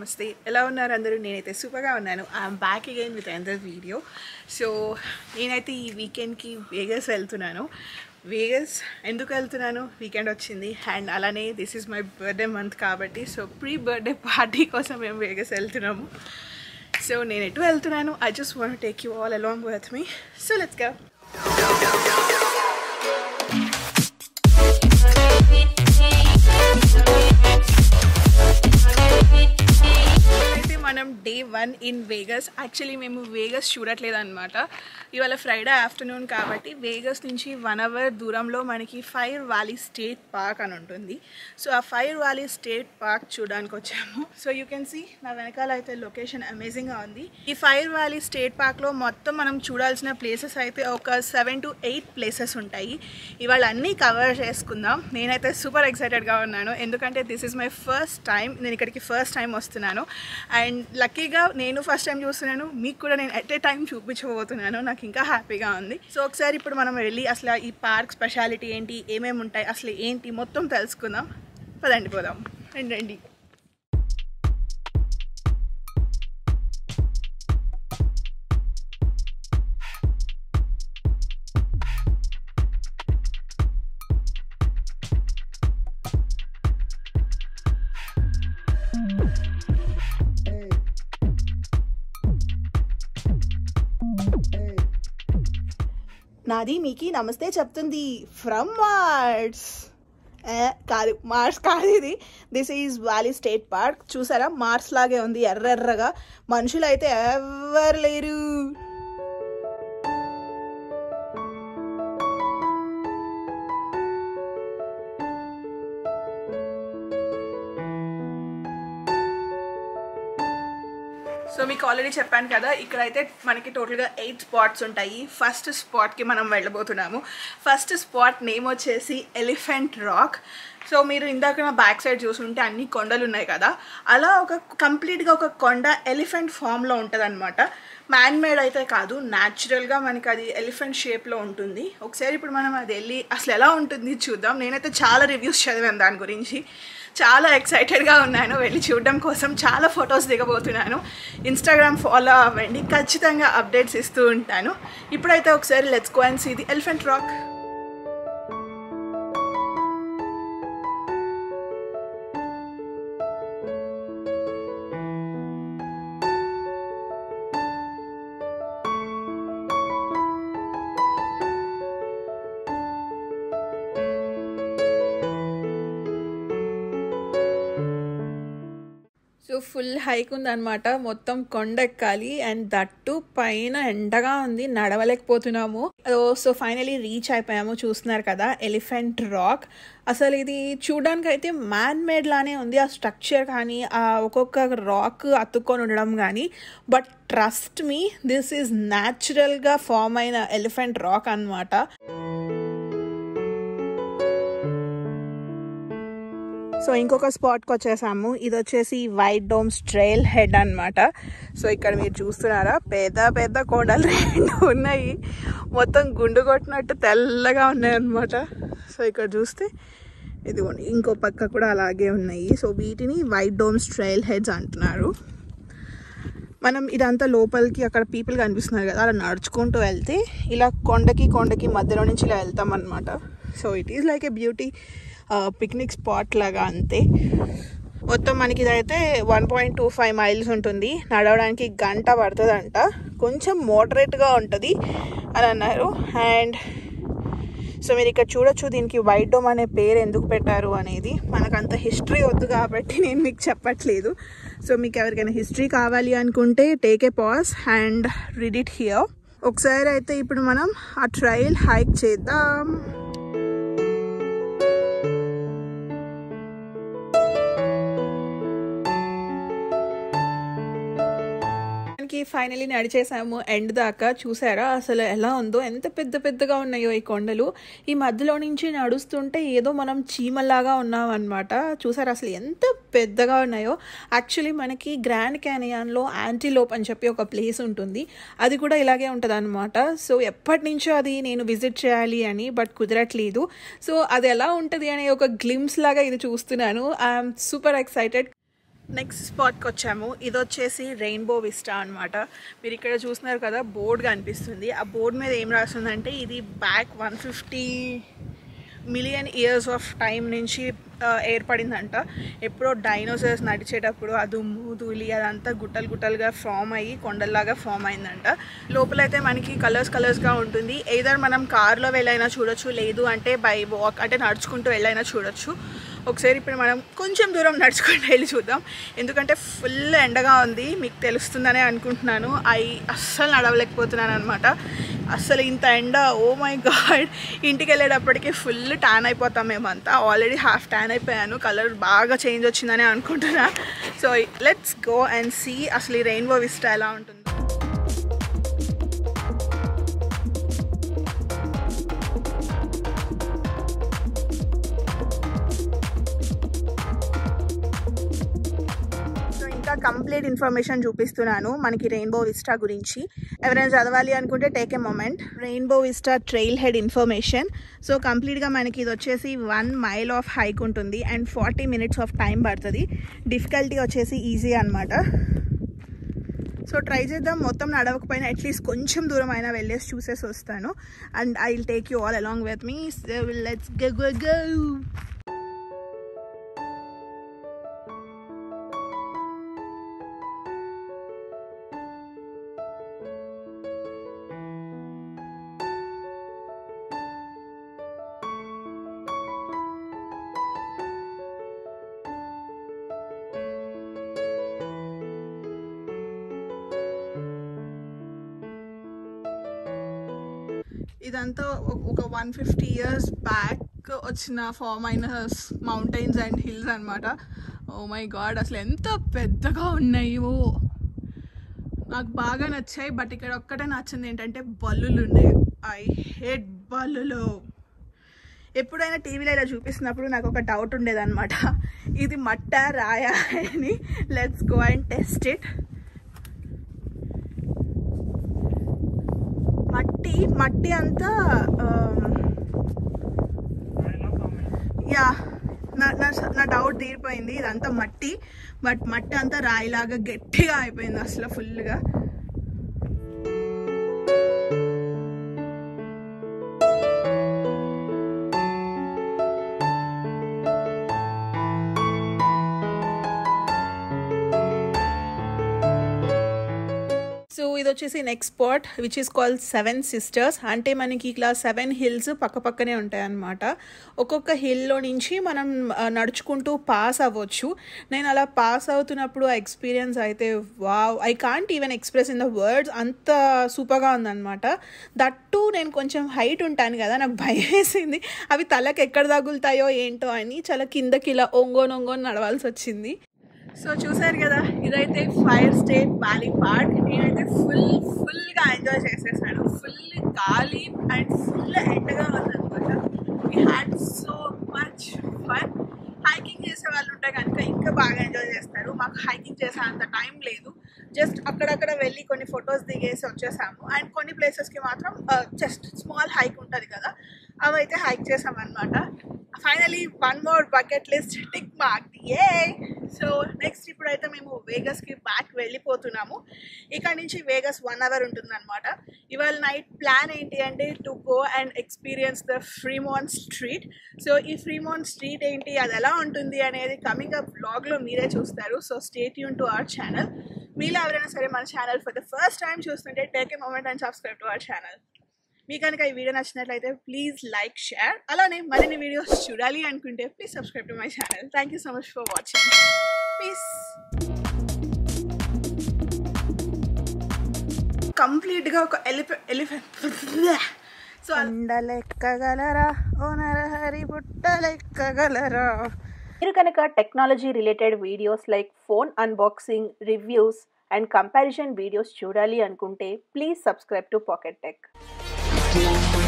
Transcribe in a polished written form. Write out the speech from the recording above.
నమస్తే ఎలా ఉన్నారు అందరూ నేనైతే సూపర్గా ఉన్నాను I'm back again with another video so నేనైతే ఈ వీకెండ్కి వేగస్ వెళ్తున్నాను వేగస్ ఎందుకు వెళ్తున్నాను వీకెండ్ వచ్చింది అండ్ అలానే this is my birthday month కాబట్టి సో ప్రీ బర్త్డే పార్టీ కోసం మేము వేగస్ వెళ్తున్నాము సో నేను ఎటు వెళ్తున్నాను I just want take you all along with me so let's go మనం డే 1 ఇన్ వేగస్ యాక్చువల్లీ మేము వేగస్ చూడట్లేదన్నమాట ఇవాళ ఫ్రైడే ఆఫ్టర్నూన్ కాబట్టి వేగస్ నుంచి 1 అవర్ దూరంలో మనకి ఫైర్ వ్యాలీ స్టేట్ పార్క్ అని ఉంటుంది సో ఆ ఫైర్ వ్యాలీ స్టేట్ పార్క్ చూడడానికి వచ్చాము సో యూ కెన్ సీ నా వెనకాల అయితే లొకేషన్ అమేజింగ్గా ఉంది ఈ ఫైర్ వ్యాలీ స్టేట్ పార్క్లో మొత్తం మనం చూడాల్సిన ప్లేసెస్ అయితే ఒక 7 to 8 ప్లేసెస్ ఉంటాయి ఇవాళ అన్నీ కవర్ చేసుకుందాం నేనైతే సూపర్ ఎక్సైటెడ్గా ఉన్నాను ఎందుకంటే this is my first time నేను ఇక్కడికి ఫస్ట్ టైం వస్తున్నాను అండ్ లక్కీగా నేను ఫస్ట్ టైం చూస్తున్నాను మీకు కూడా నేను ఎట్ ఏ టైం చూపించబోతున్నాను నాకు ఇంకా హ్యాపీగా ఉంది సో ఒకసారి ఇప్పుడు మనం వెళ్ళి అసలు ఈ పార్క్ స్పెషాలిటీ ఏంటి ఏమేమి ఉంటాయి అసలు ఏంటి మొత్తం తెలుసుకుందాం పదండి పోదాం రండి నాది మీకు నమస్తే చెప్తుంది ఫ్రమ్ మార్స్ కాదు మార్స్ కాదు ఇది this is valley state park చూసారా మార్స్ లాగే ఉంది ఎర్రగా మనుషులు అయితే ఎవరు లేరు సో మీకు ఆల్రెడీ చెప్పాను కదా ఇక్కడైతే మనకి టోటల్గా 8 స్పాట్స్ ఉంటాయి ఫస్ట్ స్పాట్కి మనం వెళ్ళబోతున్నాము ఫస్ట్ స్పాట్ నేమ్ వచ్చేసి ఎలిఫెంట్ రాక్ సో మీరు ఇందాక నా బ్యాక్ సైడ్ చూసుంటే అన్ని కొండలు ఉన్నాయి కదా అలా ఒక కంప్లీట్గా ఒక కొండ ఎలిఫెంట్ ఫామ్లో ఉంటుంది అనమాట మ్యాన్ మేడ్ అయితే కాదు న్యాచురల్గా మనకి అది ఎలిఫెంట్ షేప్లో ఉంటుంది ఒకసారి ఇప్పుడు మనం అది వెళ్ళి అసలు ఎలా ఉంటుంది చూద్దాం నేనైతే చాలా రివ్యూస్ చదివాను దాని గురించి చాలా ఎక్సైటెడ్గా ఉన్నాను వెళ్ళి చూడడం కోసం చాలా ఫొటోస్ దిగబోతున్నాను ఇన్స్టాగ్రామ్ ఫాలో అవ్వండి ఖచ్చితంగా అప్డేట్స్ ఇస్తూ ఉంటాను ఇప్పుడైతే ఒకసారి let's go and see the elephant rock so full hike ఉందన్నమాట మొత్తం కొండ ఎక్కాలి అండ్ దట్టు పైన ఎండగా ఉంది నడవలేకపోతున్నాము సో ఫైనలీ రీచ్ అయిపోయాము చూస్తున్నారు కదా ఎలిఫెంట్ రాక్ అసలు ఇది చూడడానికి అయితే మ్యాన్ మేడ్ లానే ఉంది ఆ స్ట్రక్చర్ కానీ ఆ ఒక్కొక్క రాక్ అతుక్కొని ఉండడం కానీ but trust me this is న్యాచురల్గా ఫామ్ అయిన ఎలిఫెంట్ రాక్ అన్నమాట సో ఇంకొక స్పాట్కి వచ్చేసాము ఇది వచ్చేసి వైట్ డోమ్స్ ట్రైల్ హెడ్ అనమాట సో ఇక్కడ మీరు చూస్తున్నారా పెద్ద పెద్ద కొండలు రెండు ఉన్నాయి మొత్తం గుండు కొట్టినట్టు తెల్లగా ఉన్నాయి అనమాట సో ఇక్కడ చూస్తే ఇదిగోండి ఇంకో పక్క కూడా అలాగే ఉన్నాయి సో వీటిని వైట్ డోమ్స్ ట్రైల్ హెడ్స్ అంటున్నారు మనం ఇదంతా లోపలికి అక్కడ పీపుల్ కనిపిస్తున్నారు కదా అలా నడుచుకుంటూ వెళ్తే ఇలా కొండకి మధ్యలో నుంచి ఇలా వెళ్తాం అనమాట so it is like a beauty picnic spot లాగా అంతే మొత్తం మనకి ఇదైతే 1.25 మైల్స్ ఉంటుంది నడవడానికి గంట పడుతుందంట కొంచెం మోడరేట్గా ఉంటుంది అని అన్నారు అండ్ సో మీరు ఇక్కడ చూడొచ్చు దీనికి వైట్ డోమ్ అనే పేరు ఎందుకు పెట్టారు అనేది మనకు అంత హిస్టరీ వద్దు కాబట్టి నేను మీకు చెప్పట్లేదు సో మీకు ఎవరికైనా హిస్టరీ కావాలి అనుకుంటే take a pause and read it here ఒకసారి అయితే ఇప్పుడు మనం ఆ ట్రైల్ హైక్ చేద్దాం ఫైనలీ నడిచేసాము ఎండ్ దాకా చూసారా అసలు ఎలా ఉందో ఎంత పెద్దగా ఉన్నాయో ఈ కొండలు ఈ మధ్యలో నుంచి నడుస్తుంటే ఏదో మనం చీమల్లాగా ఉన్నాం అనమాట చూసారా అసలు ఎంత పెద్దగా ఉన్నాయో యాక్చువల్లీ మనకి గ్రాండ్ క్యానియన్లో యాంటీలోప్ అని చెప్పి ఒక ప్లేస్ ఉంటుంది అది కూడా ఇలాగే ఉంటుంది అనమాట సో ఎప్పటి నుంచో అది నేను విజిట్ చేయాలి అని బట్ కుదరట్లేదు సో అది ఎలా ఉంటుంది అనే ఒక గ్లిమ్స్ లాగా ఇది చూస్తున్నాను ఐఎమ్ సూపర్ ఎక్సైటెడ్ నెక్స్ట్ స్పాట్కి వచ్చాము. ఇది వచ్చేసి రెయిన్బో విస్టా అనమాట. మీరు ఇక్కడ చూస్తున్నారు కదా, బోర్డు కనిపిస్తుంది. ఆ బోర్డు మీద ఏం రాస్తుందంటే ఇది back 150 million years of time నుంచి ఏర్పడిందంట. ఎప్పుడో డైనోసార్స్ నడిచేటప్పుడు ఆ దుమ్ము ధూళి అదంతా గుట్టలు గుట్టలుగా ఫామ్ అయ్యి కొండల్లాగా ఫామ్ అయిందంట. లోపలైతే మనకి కలర్స్గా ఉంటుంది. ఎయిదర్ మనం కార్లో వెళ్ళైనా చూడొచ్చు, లేదు అంటే బై వాక్ అంటే నడుచుకుంటూ వెళ్ళైనా చూడొచ్చు. ఒకసారి ఇప్పుడు మనం కొంచెం దూరం నడుచుకుంటూ వెళ్ళి చూద్దాం, ఎందుకంటే ఫుల్ ఎండగా ఉంది. మీకు తెలుస్తుందనే అనుకుంటున్నాను. అస్సలు నడవలేకపోతున్నాను అనమాట. అస్సలు ఇంత ఎండ, ఓ మై గాడ్. ఇంటికి వెళ్ళేటప్పటికి ఫుల్ ట్యాన్ అయిపోతాం మేమంతా. ఆల్రెడీ హాఫ్ ట్యాన్ అయిపోయాను, కలర్ బాగా చేంజ్ వచ్చిందని అనుకుంటున్నా. So let's go and see అసలు ఈ రెయిన్బో విస్టా ఎలా ఉంటుందో. కంప్లీట్ ఇన్ఫర్మేషన్ చూపిస్తున్నాను మనకి రెయిన్బో విస్టా గురించి. ఎవరైనా చదవాలి అనుకుంటే take a moment. Rainbow vista trail head information. So కంప్లీట్గా మనకి ఇది వచ్చేసి 1 మైల్ ఆఫ్ హైక్ ఉంటుంది అండ్ 40 మినిట్స్ ఆఫ్ టైం పడుతుంది. డిఫికల్టీ వచ్చేసి ఈజీ అనమాట. సో ట్రై చేద్దాం. మొత్తం నడవకపోయినా అట్లీస్ట్ కొంచెం దూరం అయినా వెళ్ళేసి చూసేసి వస్తాను. And I will take you all along with me. Let's go. ఇదంతా ఒక 150 ఇయర్స్ బ్యాక్ వచ్చిన ఫామ్ అయిన మౌంటైన్స్ అండ్ హిల్స్ అనమాట. ఓ మై గాడ్, అసలు ఎంత పెద్దగా ఉన్నాయో. నాకు బాగా నచ్చాయి. బట్ ఇక్కడ ఒక్కటే నచ్చింది ఏంటంటే బల్లులు ఉన్నాయి. ఐ హేట్ బల్లులు. ఎప్పుడైనా టీవీలో ఇలా చూపిస్తున్నప్పుడు నాకు ఒక డౌట్ ఉండేదన్నమాట, ఇది మట్ట రాయా అని. Let's go and test it. మట్టి అంతా యా, నా డౌట్ తీరిపోయింది. ఇదంతా మట్టి, బట్ మట్టి అంతా రాయిలాగా గట్టిగా అయిపోయింది అసలు ఫుల్గా. సో ఇది వచ్చేసి next spot which is called 7 Sisters. అంటే మనకి ఇట్లా 7 హిల్స్ పక్కపక్కనే ఉంటాయి అన్నమాట. ఒక్కొక్క హిల్లో నుంచి మనం నడుచుకుంటూ పాస్ అవ్వచ్చు. నేను అలా పాస్ అవుతున్నప్పుడు ఆ ఎక్స్పీరియన్స్ అయితే wow, I can't even express in the words. అంత సూపర్గా ఉందన్నమాట. దట్టు నేను కొంచెం హైట్ ఉంటాను కదా, నాకు భయం వేసింది అవి తలకి ఎక్కడ తగులుతాయో ఏంటో అని. చాలా కిందకి ఇలా ఒంగోని నడవాల్సి వచ్చింది. సో చూసారు కదా, ఇదైతే ఫైర్ స్టేట్ వ్యాలీ పార్క్. నేనైతే ఫుల్గా ఎంజాయ్ చేసేసాను. ఫుల్ గాలి అండ్ ఫుల్ ఎండగా ఉందన్నమాట. We had so much fun. Hiking చేసే వాళ్ళు ఉంటే కనుక ఇంకా బాగా ఎంజాయ్ చేస్తారు. మాకు హైకింగ్ చేసే అంత టైం లేదు. జస్ట్ అక్కడక్కడ వెళ్ళి కొన్ని ఫొటోస్ దిగేసి వచ్చేసాము. అండ్ కొన్ని ప్లేసెస్కి మాత్రం జస్ట్ స్మాల్ హైక్ ఉంటుంది కదా, అవైతే హైక్ చేసామన్నమాట. Finally 1 more bucket list tick mark. Ah so next ఇప్పుడైతే మేము వేగస్కి బ్యాక్ వెళ్ళిపోతున్నాము. ఇక్కడ నుంచి వేగస్ 1 hour ఉంటుందన్నమాట. ఇవాళ నైట్ ప్లాన్ ఏంటి అంటే to go and experience the Fremont street. So ఈ ఫ్రీమాంట్ స్ట్రీట్ ఏంటి, అది ఎలా ఉంటుంది అనేది కమింగ్ అప్ వ్లాగ్లో మీరే చూస్తారు. So stay tuned to our channel. మీలో ఎవరైనా సరే మన channel for the first time చూస్తుంటే take a moment and subscribe to our channel. మీకు కనుక ఈ వీడియో నచ్చినట్లయితే ప్లీజ్ లైక్, షేర్. అలానే మరిన్ని వీడియోస్ చూడాలి అనుకుంటే please subscribe to my channel. Thank you so much for watching. Peace. కంప్లీట్గా ఒక ఎలిఫెంట్. సో అండలెక్కగలరా ఓ నరహరి బుట్టలెక్కగలరా. మీరు కనుక technology related videos like phone unboxing, reviews and comparison videos చూడాలి అనుకుంటే please subscribe to pocket tech.